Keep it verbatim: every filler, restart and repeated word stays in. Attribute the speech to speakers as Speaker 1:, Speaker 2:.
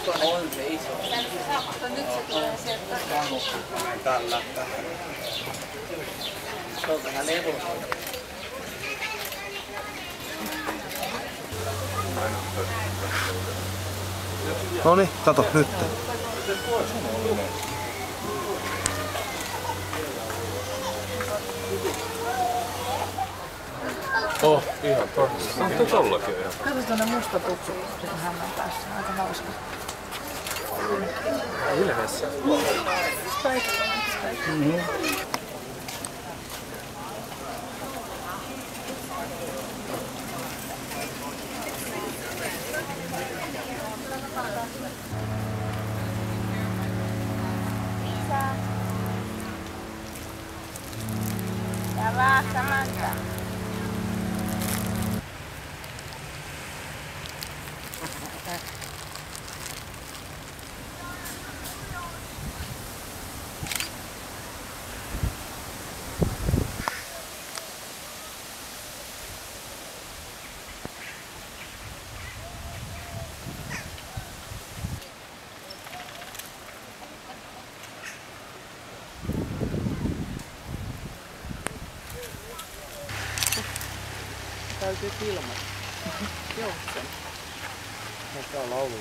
Speaker 1: On se iso.
Speaker 2: Mutta nyt se tulee sieltä.
Speaker 1: Tällä. Se on vähän levossa.
Speaker 3: Noniin, kato nyt.
Speaker 4: Oh, ihan totta. On tollakin ihan.
Speaker 2: Kato tuonne musta tutsu sen hännän päässä. Aika hauska.
Speaker 4: Ilmeessä.
Speaker 1: Mm-hmm.
Speaker 2: Ja vaan samanta.
Speaker 1: Täytyy filmata. Joo, sen. Mikä on laulu?